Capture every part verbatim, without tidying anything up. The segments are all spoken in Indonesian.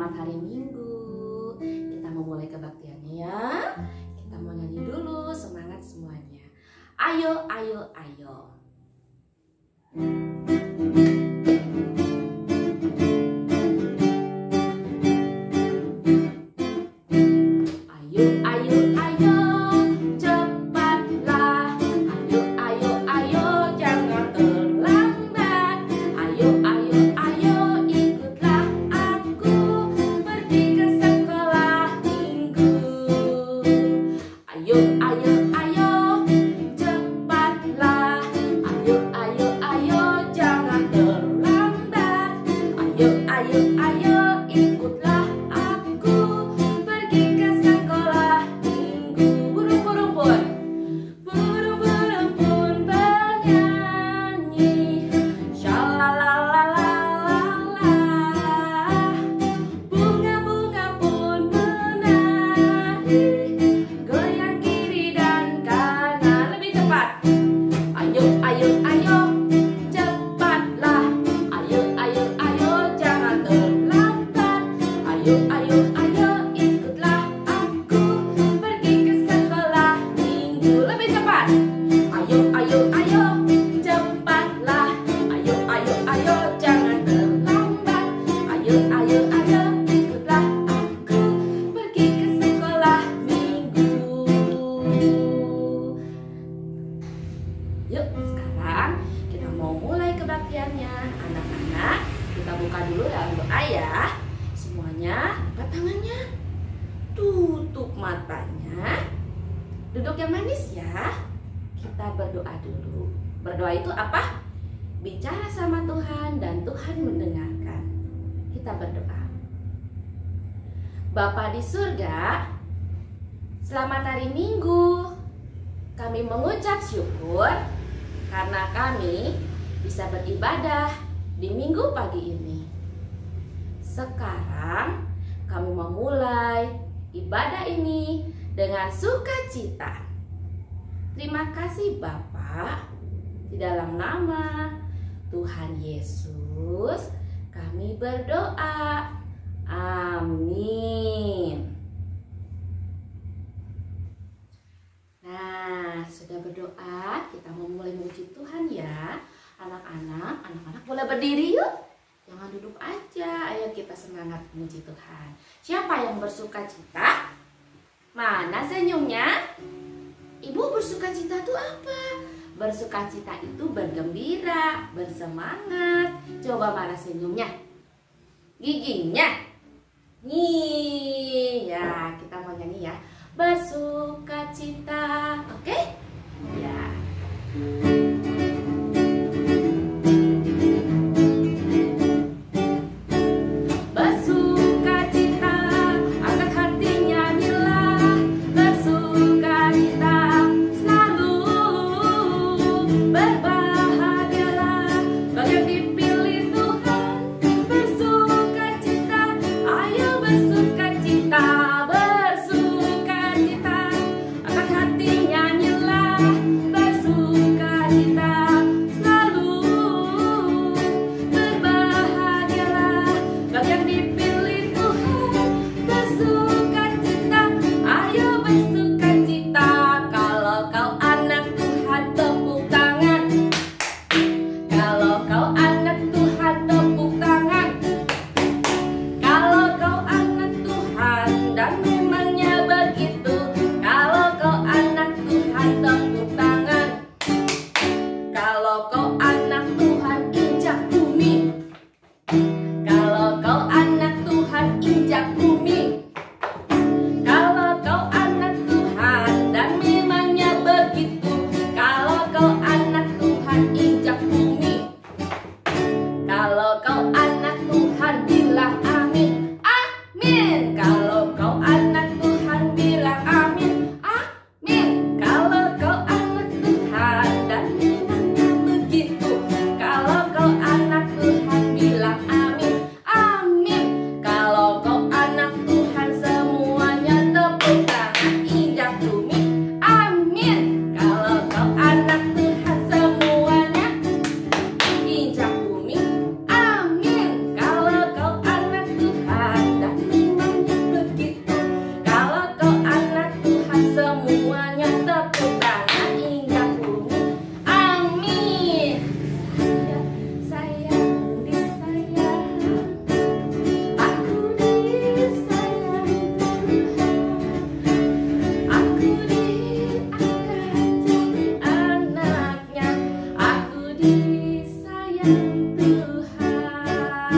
Selamat hari Minggu. Kita mau mulai kebaktiannya ya. Kita mau nyanyi dulu, semangat semuanya. Ayo, ayo, ayo. Yuk, sekarang kita mau mulai kebaktiannya. Anak-anak, kita buka dulu dalam doa ya. Semuanya angkat tangannya, tutup matanya, duduk yang manis ya. Kita berdoa dulu. Berdoa itu apa? Bicara sama Tuhan dan Tuhan mendengarkan. Kita berdoa. Bapa di surga, selamat hari Minggu. Kami mengucap syukur karena kami bisa beribadah di minggu pagi ini. Sekarang kami memulai ibadah ini dengan sukacita. Terima kasih Bapa, di dalam nama Tuhan Yesus kami berdoa. Amin. Nah, sudah berdoa, kita mau mulai memuji Tuhan ya. Anak-anak, anak-anak boleh berdiri yuk. Jangan duduk aja, ayo kita semangat memuji Tuhan. Siapa yang bersuka cita? Mana senyumnya? Ibu bersuka cita itu apa? Bersuka cita itu bergembira, bersemangat. Coba mana senyumnya? Giginya? Nih, ya kita mau nyanyi ya. Bersuka cita, oke? Okay? Ya. Bersuka cita, angkat hatinya nyanyilah. Bersuka cita, selalu berbahagialah. Bagi yang dipilih Tuhan, bersuka cita, ayo bersuka cita. semuanya tepuk tangan hingga bumi. Amin. Sayang, sayang, disayang, aku disayang Tuhan. Aku diangkat jadi anaknya, aku disayang Tuhan.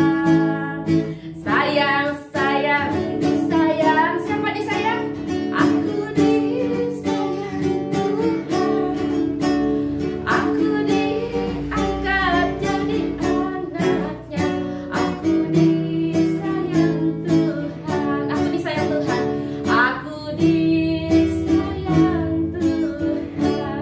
Sayang, sayang, disayang. Siapa disayang? Aku disayang Tuhan. Aku diangkat jadi anaknya, aku disayang Tuhan. Aku disayang Tuhan. Aku disayang Tuhan.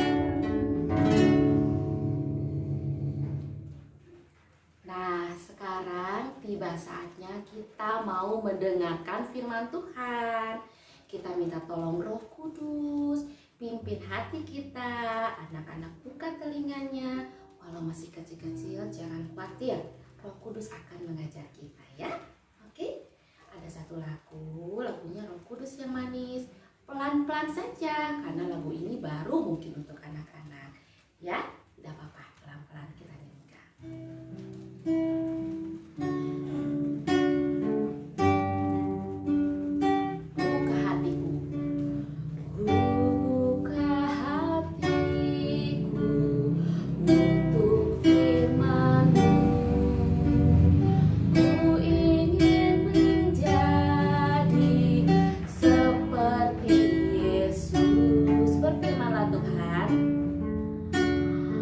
Nah, sekarang tiba saatnya kita mau mendengarkan firman Tuhan. Kita minta tolong Roh Kudus pimpin hati kita. Anak-anak buka telinganya. Walau masih kecil-kecil jangan khawatir, Roh Kudus akan mengajar kita ya. Oke? Ada satu lagu, lagunya Roh Kudus yang manis. Pelan-pelan saja karena lagu ini baru mungkin untuk anak-anak. Ya, tidak apa-apa, pelan-pelan kita nyanyikan. Buka hatiku, buka hatiku untuk firman-Mu. Ku ingin menjadi seperti Yesus. Berfirmanlah Tuhan.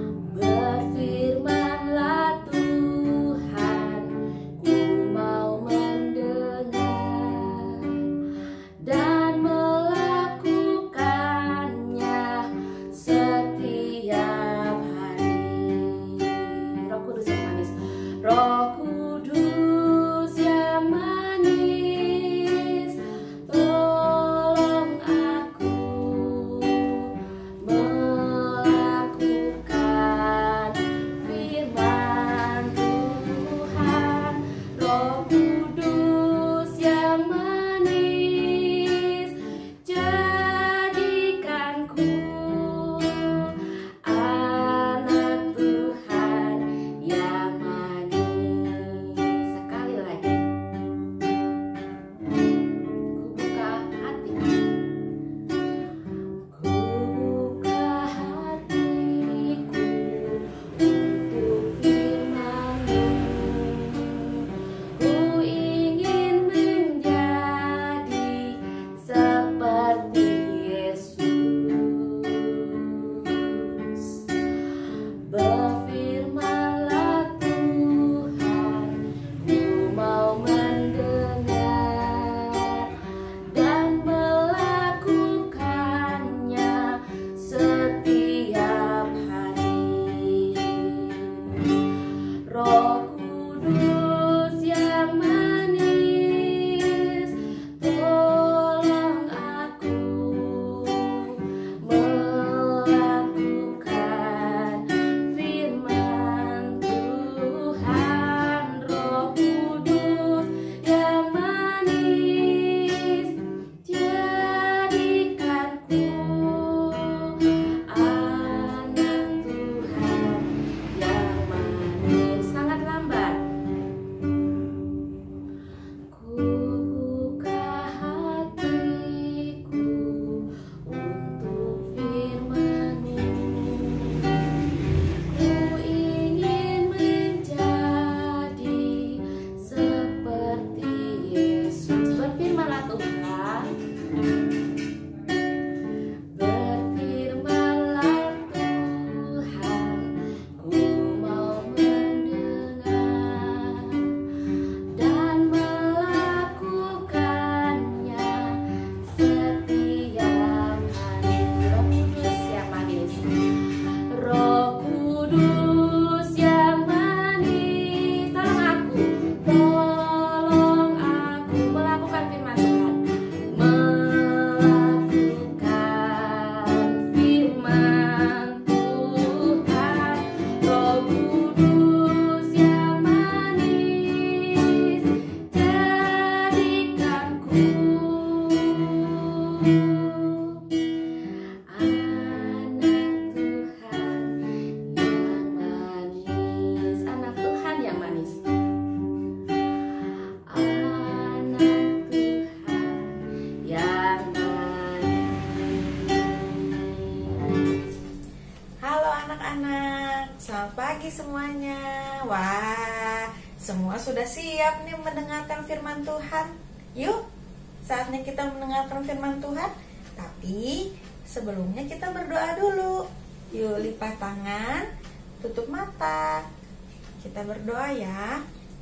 pagi semuanya. Wah, semua sudah siap nih mendengarkan firman Tuhan. Yuk, saatnya kita mendengarkan firman Tuhan. Tapi sebelumnya kita berdoa dulu. Yuk, lipat tangan, tutup mata. Kita berdoa ya.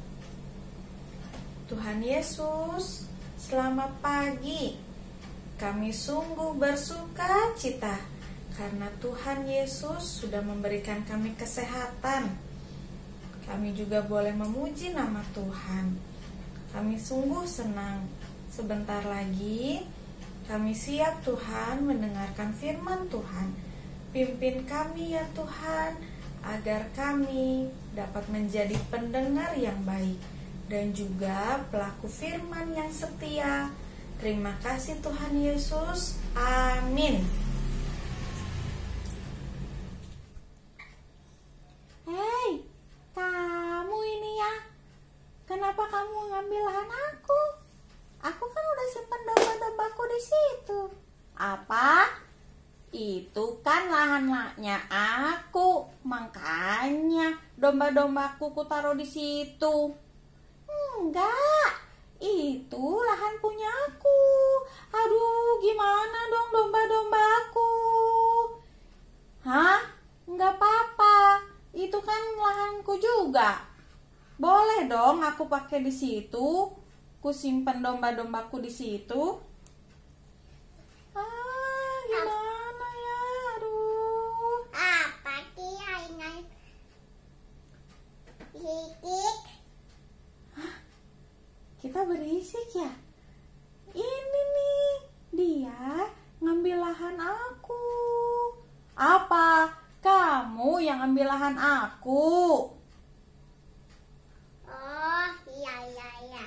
Tuhan Yesus, selamat pagi. Kami sungguh bersuka cita karena Tuhan Yesus sudah memberikan kami kesehatan. Kami juga boleh memuji nama Tuhan. Kami sungguh senang. Sebentar lagi kami siap Tuhan mendengarkan firman Tuhan. Pimpin kami ya Tuhan, agar kami dapat menjadi pendengar yang baik dan juga pelaku firman yang setia. Terima kasih Tuhan Yesus. Amin. Hei, kamu ini ya, kenapa kamu ngambil lahan aku? Aku kan udah simpan domba-dombaku di situ. Apa? Itu kan lahannya aku, makanya domba-dombaku ku taruh di situ. Enggak, itu lahan punya aku. Aduh, gimana dong domba-dombaku? Hah? Enggak apa-apa. Itu kan lahanku juga. Boleh dong aku pakai di situ. Ku simpen domba-dombaku di situ. Ah, gimana ya? Aduh. Apa sih aingan sedikit? Kita berisik ya? Ini nih, dia ngambil lahan aku. Apa? Kamu yang ambil lahan aku? Oh, iya iya iya.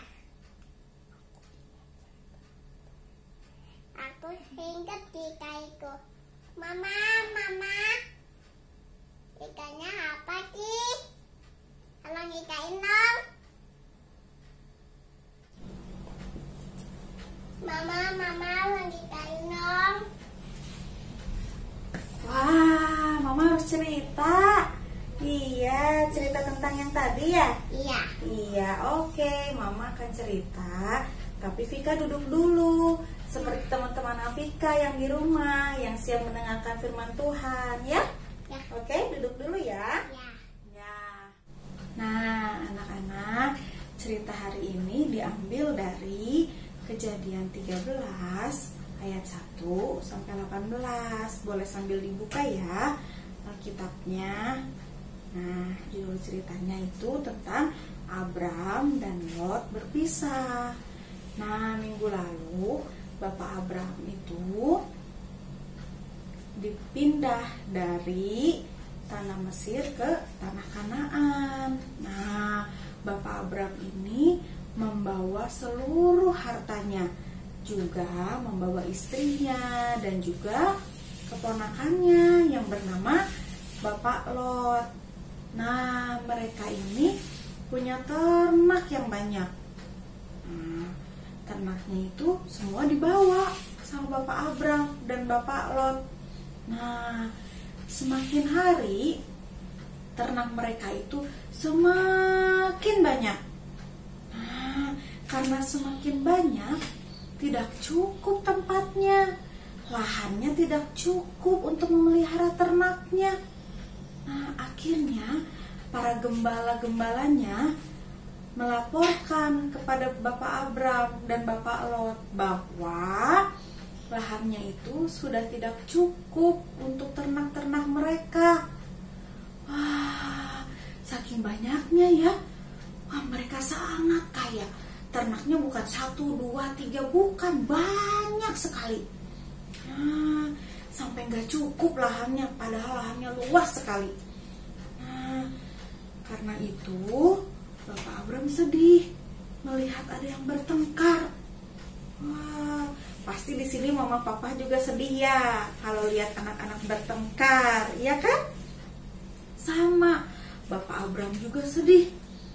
Aku ingat ikanku. Mama, mama. Ikannya apa sih? Tolong ikan dong. Mama, mama, tolong ikan dong. Wah, Mama harus cerita. Iya, cerita tentang yang tadi ya? Iya. Iya, oke. Mama akan cerita. Tapi Vika duduk dulu. Seperti teman-teman Vika yang di rumah, yang siap mendengarkan firman Tuhan, ya? Ya. Oke, duduk dulu ya. Ya. Ya. Nah, anak-anak, cerita hari ini diambil dari Kejadian tiga belas ayat satu sampai delapan belas. Boleh sambil dibuka ya Alkitabnya. Nah, judul ceritanya itu tentang Abram dan Lot berpisah. Nah, minggu lalu Bapak Abram itu dipindah dari tanah Mesir ke tanah Kanaan. Nah, Bapak Abram ini membawa seluruh hartanya, juga membawa istrinya dan juga keponakannya yang bernama Bapak Lot. Nah, mereka ini punya ternak yang banyak. Nah, ternaknya itu semua dibawa sama Bapak Abram dan Bapak Lot. Nah, semakin hari ternak mereka itu semakin banyak. Nah, karena semakin banyak, tidak cukup tempatnya, lahannya tidak cukup untuk memelihara ternaknya. Nah, akhirnya para gembala-gembalanya melaporkan kepada Bapak Abram dan Bapak Lot bahwa lahannya itu sudah tidak cukup untuk ternak-ternak mereka. Wah, saking banyaknya ya. Wah, mereka sangat kaya. Ternaknya bukan satu, dua, tiga, bukan, banyak sekali. Nah, sampai nggak cukup lahannya, padahal lahannya luas sekali. Nah, karena itu Bapak Abram sedih melihat ada yang bertengkar. Wah, pasti di sini mama papa juga sedih ya kalau lihat anak-anak bertengkar, ya kan? Sama, Bapak Abram juga sedih.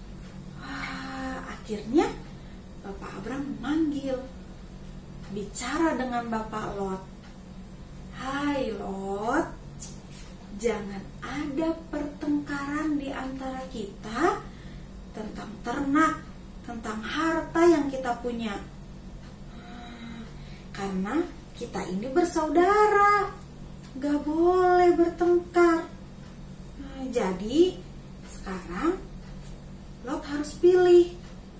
Akhirnya Bapak Abram memanggil, bicara dengan Bapak Lot. Hai Lot, jangan ada pertengkaran pertengkaran di antara kita tentang ternak, tentang harta yang kita punya. Karena kita ini bersaudara, gak boleh bertengkar. Nah, jadi sekarang Lot harus pilih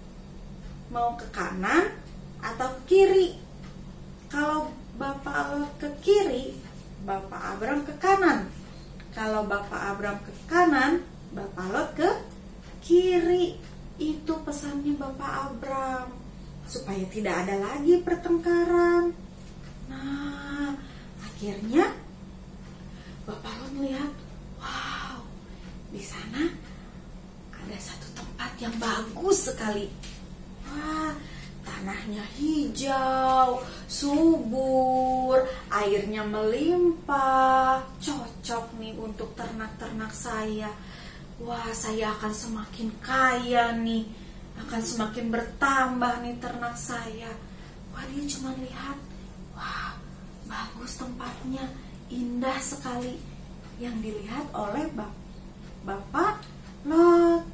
mau ke kanan atau ke kiri. Kalau Bapak Lot ke kiri, Bapak Abram ke kanan. Kalau Bapak Abram ke kanan, Bapak Lot ke kiri. Itu pesannya Bapak Abram, supaya tidak ada lagi pertengkaran. Nah, akhirnya Bapak Lot melihat, wow, di sana ada satu tempat yang bagus sekali. Wah, tanahnya hijau, subur, airnya melimpah, cocok nih untuk ternak-ternak saya. Wah, saya akan semakin kaya nih, akan semakin bertambah nih ternak saya. Wah, dia cuma lihat, wah, bagus tempatnya, indah sekali. Yang dilihat oleh bap Bapak Lot.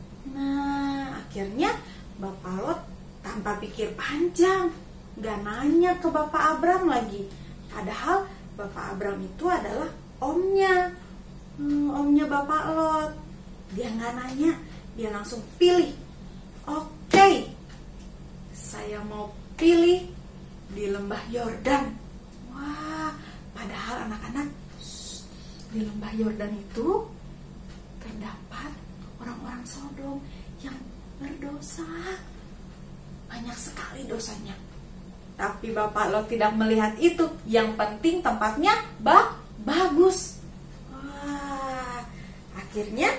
Nah, akhirnya Bapak Lot tanpa pikir panjang, gak nanya ke Bapak Abram lagi. Padahal Bapak Abram itu adalah omnya, hmm, omnya Bapak Lot. Dia gak nanya, dia langsung pilih. Oke, saya mau pilih di lembah Yordan. Wah, padahal anak-anak, di lembah Yordan itu terdapat orang-orang Sodom yang berdosa. Banyak sekali dosanya. Tapi Bapak Lot tidak melihat itu. Yang penting tempatnya ba bagus. Wah, akhirnya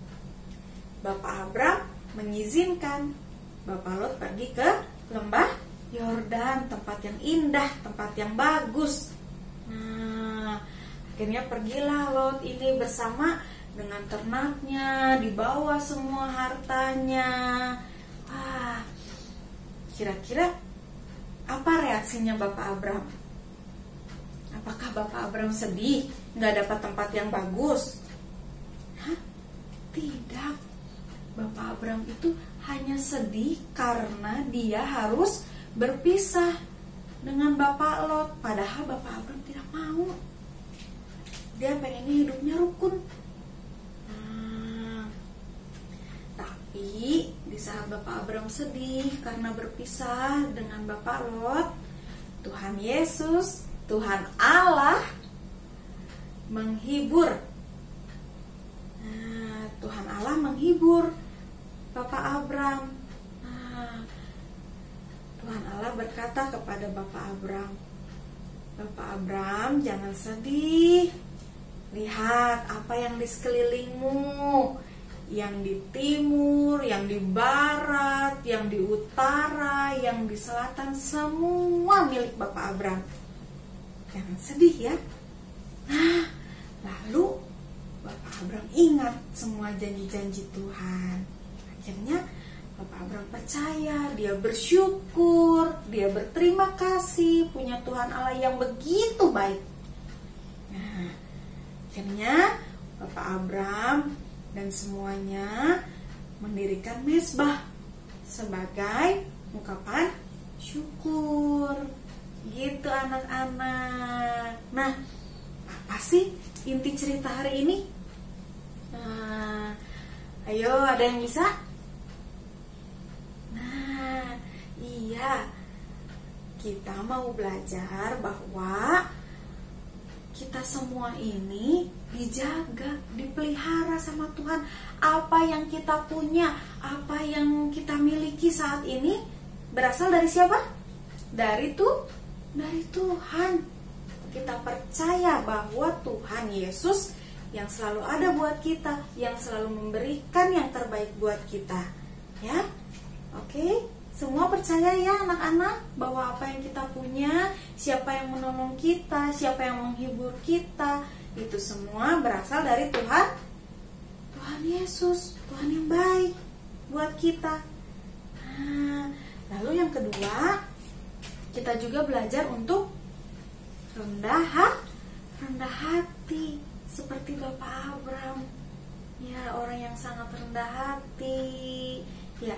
Bapak Abram mengizinkan Bapak Lot pergi ke lembah Yordan, tempat yang indah, tempat yang bagus. Nah, akhirnya pergilah Lot ini bersama dengan ternaknya, dibawa semua hartanya. Wah, kira-kira apa reaksinya Bapak Abram? Apakah Bapak Abram sedih nggak dapat tempat yang bagus? Hah? Tidak. Bapak Abram itu hanya sedih karena dia harus berpisah dengan Bapak Lot. Padahal Bapak Abram tidak mau. Dia pengennya hidupnya rukun. Nah, tapi di saat Bapak Abram sedih karena berpisah dengan Bapak Lot, Tuhan Yesus, Tuhan Allah menghibur. Nah, Tuhan Allah menghibur Bapak Abram. Nah, Tuhan Allah berkata kepada Bapak Abram, Bapak Abram, jangan sedih. Lihat apa yang di sekelilingmu, yang di timur, yang di barat, yang di utara, yang di selatan, semua milik Bapak Abram. Jangan sedih ya. Nah, lalu Bapak Abram ingat semua janji-janji Tuhan. Akhirnya Bapak Abram percaya, dia bersyukur, dia berterima kasih punya Tuhan Allah yang begitu baik. Nah, akhirnya Bapak Abram dan semuanya mendirikan mezbah sebagai ungkapan syukur. Gitu anak-anak. Nah, apa sih inti cerita hari ini? Nah, ayo ada yang bisa? Nah, iya, kita mau belajar bahwa kita semua ini dijaga, dipelihara sama Tuhan. Apa yang kita punya, apa yang kita miliki saat ini berasal dari siapa? Dari tuh, dari Tuhan. Kita percaya bahwa Tuhan Yesus yang selalu ada buat kita, yang selalu memberikan yang terbaik buat kita. Ya, oke. Semua percaya ya anak-anak bahwa apa yang kita punya, siapa yang menolong kita, siapa yang menghibur kita, itu semua berasal dari Tuhan, Tuhan Yesus, Tuhan yang baik buat kita. Nah, lalu yang kedua, kita juga belajar untuk rendah hati, rendah hati seperti Bapak Abram. Ya, orang yang sangat rendah hati. Ya,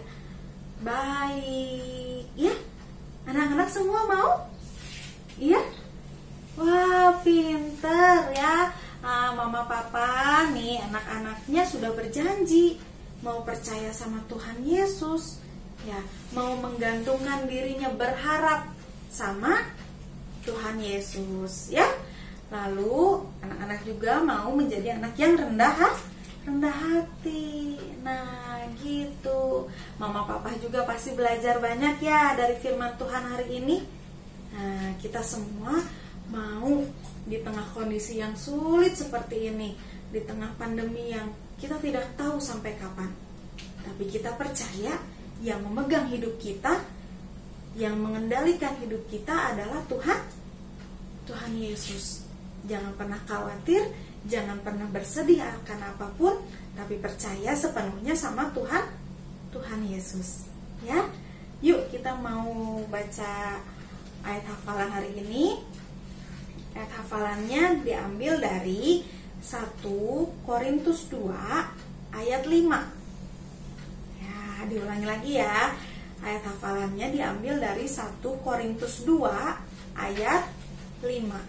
baik. Ya, anak-anak semua mau? Iya? Wah, pinter ya. Nah, mama papa nih, anak-anaknya sudah berjanji mau percaya sama Tuhan Yesus. Ya, mau menggantungkan dirinya, berharap sama Tuhan Yesus, ya. Lalu anak-anak juga mau menjadi anak yang rendah hati. rendah hati. Nah, gitu. Mama papa juga pasti belajar banyak ya dari firman Tuhan hari ini. Nah, kita semua mau di tengah kondisi yang sulit seperti ini, di tengah pandemi yang kita tidak tahu sampai kapan, tapi kita percaya yang memegang hidup kita, yang mengendalikan hidup kita adalah Tuhan, Tuhan Yesus. Jangan pernah khawatir, jangan pernah bersedih akan apapun, tapi percaya sepenuhnya sama Tuhan, Tuhan Yesus. Ya, yuk kita mau baca ayat hafalan hari ini. Ayat hafalannya diambil dari satu Korintus dua ayat lima. Ya, diulangi lagi ya. Ayat hafalannya diambil dari satu Korintus dua ayat lima.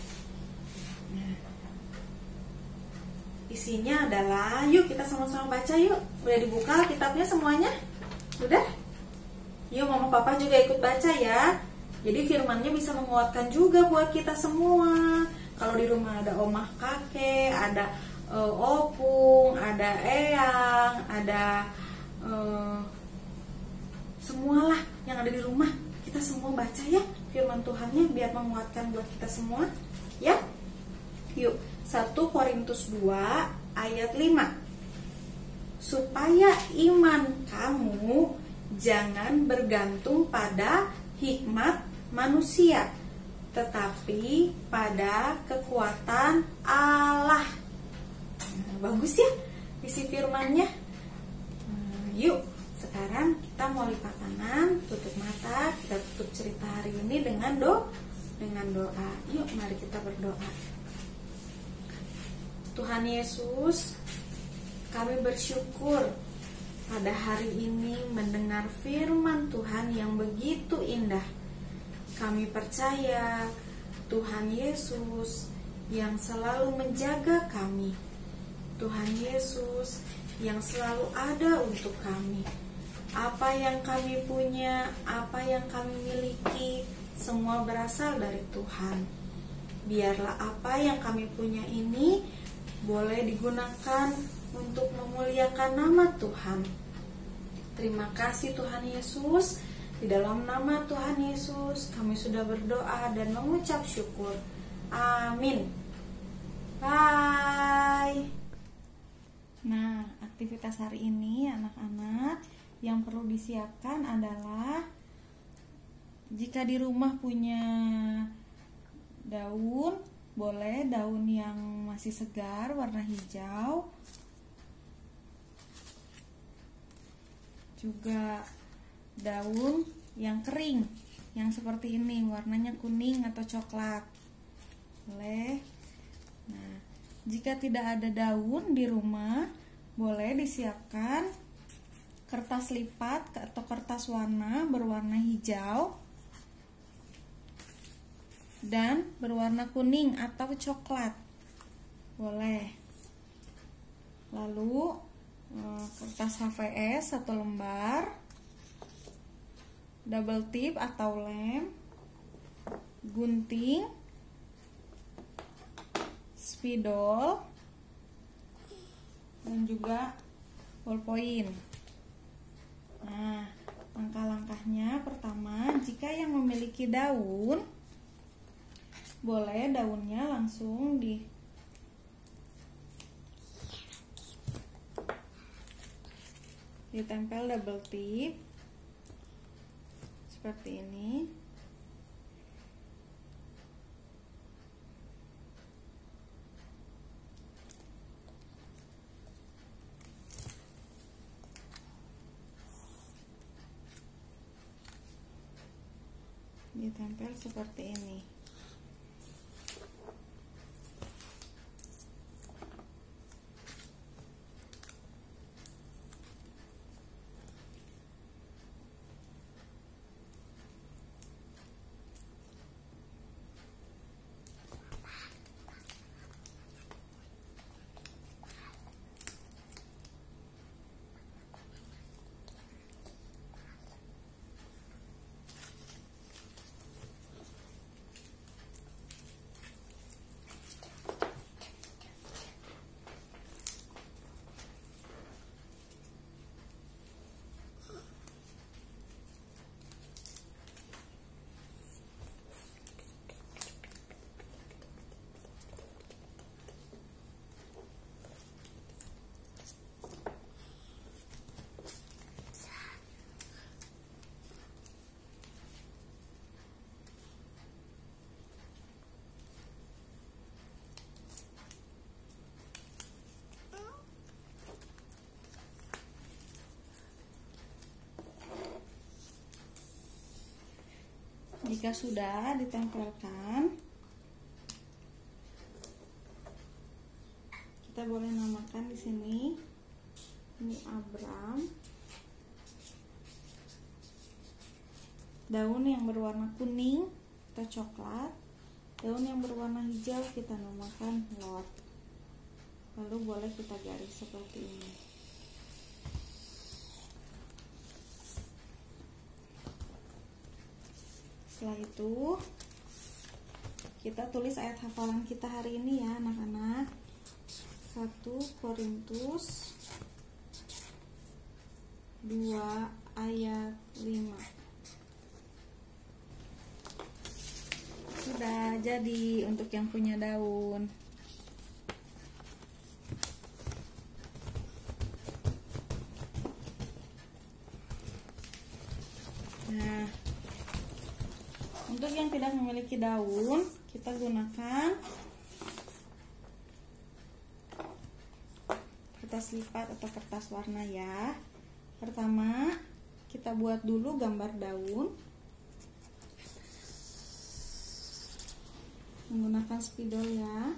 Isinya adalah, yuk kita sama-sama baca yuk. Udah dibuka kitabnya semuanya? Udah? Yuk mama papa juga ikut baca ya. Jadi firmannya bisa menguatkan juga buat kita semua. Kalau di rumah ada omah kakek, ada uh, opung, ada eyang, ada uh, semualah yang ada di rumah. Kita semua baca ya firman Tuhannya biar menguatkan buat kita semua. Ya? Yuk. satu Korintus dua ayat lima. Supaya iman kamu jangan bergantung pada hikmat manusia, tetapi pada kekuatan Allah. Nah, bagus ya isi firmannya. Nah, yuk sekarang kita mau lipat tangan, tutup mata, kita tutup cerita hari ini dengan do dengan doa. Yuk mari kita berdoa. Tuhan Yesus, kami bersyukur pada hari ini mendengar firman Tuhan yang begitu indah. Kami percaya Tuhan Yesus yang selalu menjaga kami, Tuhan Yesus yang selalu ada untuk kami. Apa yang kami punya, apa yang kami miliki, semua berasal dari Tuhan. Biarlah apa yang kami punya ini boleh digunakan untuk memuliakan nama Tuhan. Terima kasih Tuhan Yesus. Di dalam nama Tuhan Yesus kami sudah berdoa dan mengucap syukur. Amin. Bye. Nah, aktivitas hari ini anak-anak yang perlu disiapkan adalah jika di rumah punya daun, boleh daun yang masih segar warna hijau, juga daun yang kering yang seperti ini warnanya kuning atau coklat boleh. Nah, jika tidak ada daun di rumah, boleh disiapkan kertas lipat atau kertas warna berwarna hijau dan berwarna kuning atau coklat boleh. Lalu kertas H V S satu lembar, double tip atau lem, gunting, spidol, dan juga ballpoint. Nah, langkah-langkahnya pertama, jika yang memiliki daun, boleh daunnya langsung di ditempel double tip seperti ini. Ditempel seperti ini. Jika sudah ditempelkan, kita boleh namakan di sini. Ini Abram. Daun yang berwarna kuning atau coklat, daun yang berwarna hijau kita namakan Lot. Lalu boleh kita garis seperti ini. Setelah itu kita tulis ayat hafalan kita hari ini ya anak-anak. satu Korintus dua ayat lima. Sudah jadi untuk yang punya daun. Nah, untuk yang tidak memiliki daun, kita gunakan kertas lipat atau kertas warna ya. Pertama, kita buat dulu gambar daun menggunakan spidol ya.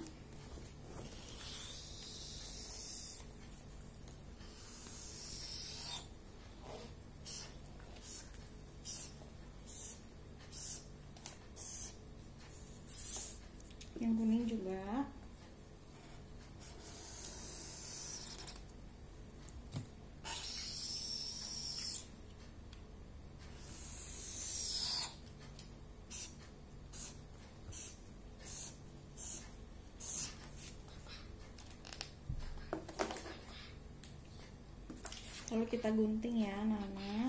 Yang kuning juga. Lalu kita gunting ya anak-anak.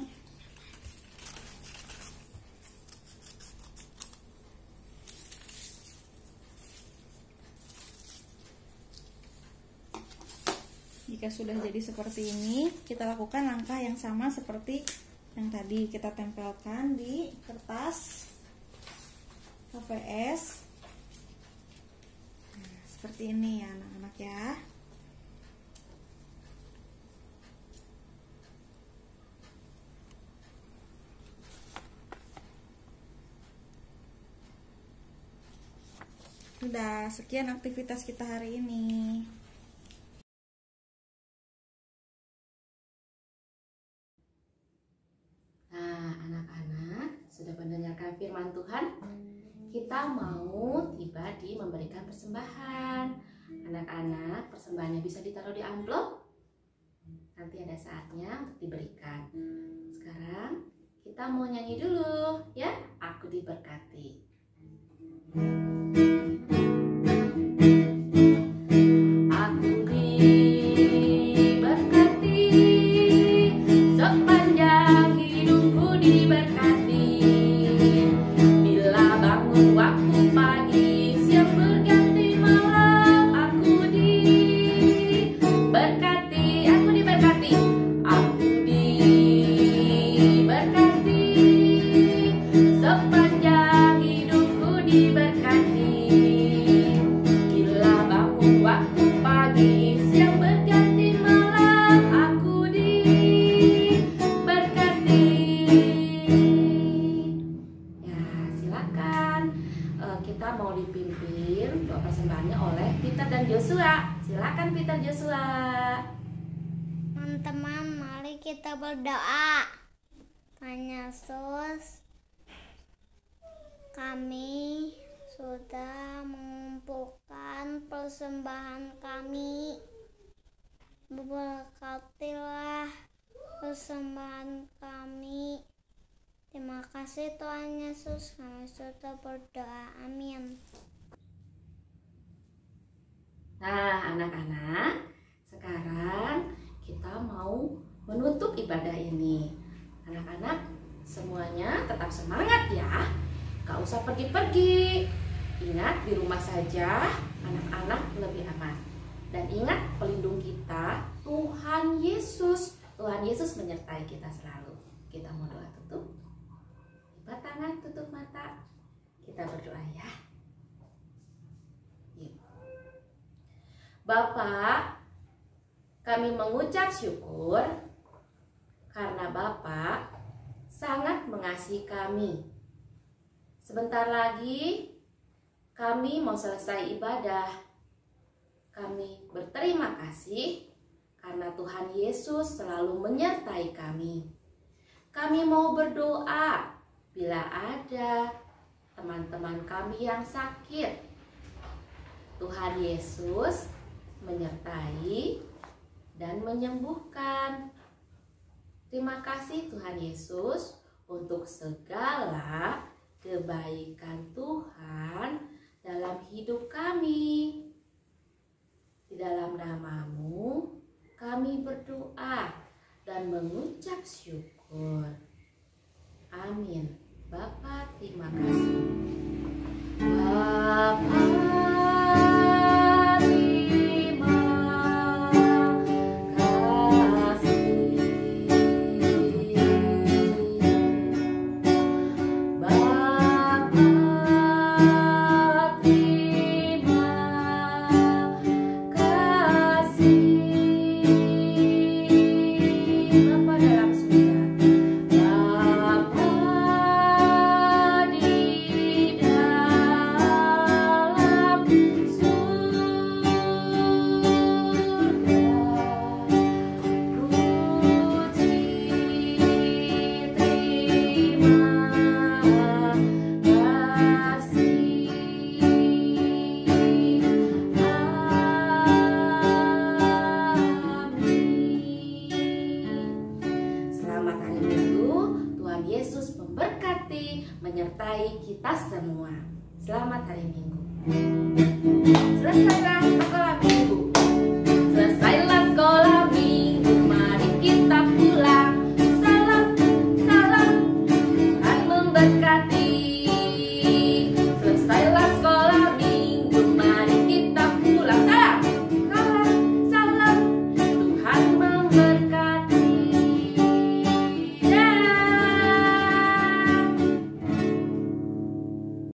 Jika sudah jadi seperti ini, kita lakukan langkah yang sama seperti yang tadi. Kita tempelkan di kertas H P S. Nah, seperti ini ya anak-anak ya. Sudah, sekian aktivitas kita hari ini. Nah, anak-anak sudah mendengarkan firman Tuhan. Kita mau tiba di memberikan persembahan. Anak-anak, persembahannya bisa ditaruh di amplop. Nanti ada saatnya untuk diberikan. Sekarang kita mau nyanyi dulu ya. Aku diberkati. Kita mau dipimpin doa persembahannya oleh Peter dan Joshua. Silakan Peter Joshua. Teman-teman, mari kita berdoa. Tuhan Yesus, kami sudah mengumpulkan persembahan kami. Berkatilah persembahan kami. Terima kasih Tuhan Yesus, kami sudah berdoa. Amin. Nah, anak-anak, sekarang kita mau menutup ibadah ini. Anak-anak, semuanya tetap semangat ya. Gak usah pergi-pergi. Ingat, di rumah saja anak-anak lebih aman. Dan ingat, pelindung kita Tuhan Yesus. Tuhan Yesus menyertai kita selalu. Kita mau doa tutup. Lipat tangan, tutup mata. Kita berdoa ya. Yuk. Bapak, kami mengucap syukur karena Bapak sangat mengasihi kami. Sebentar lagi kami mau selesai ibadah. Kami berterima kasih karena Tuhan Yesus selalu menyertai kami. Kami mau berdoa bila ada teman-teman kami yang sakit. Tuhan Yesus menyertai dan menyembuhkan. Terima kasih Tuhan Yesus untuk segala kebaikan Tuhan dalam hidup kami. Di dalam nama-Mu kami berdoa dan mengucap syukur. Amin. Bapa, terima kasih. Bapa, Yesus memberkati, menyertai kita semua. Selamat hari Minggu.